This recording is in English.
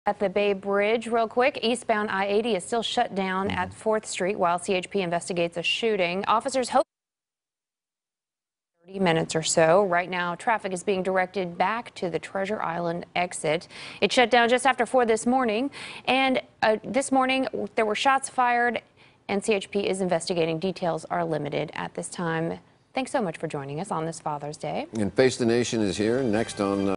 At the Bay Bridge, real quick, eastbound I-80 is still shut down at 4th Street while CHP investigates a shooting. Officers hope 30 minutes or so. Right now, traffic is being directed back to the Treasure Island exit. It shut down just after 4 this morning, and this morning there were shots fired, and CHP is investigating. Details are limited at this time. Thanks so much for joining us on this Father's Day. And Face the Nation is here next on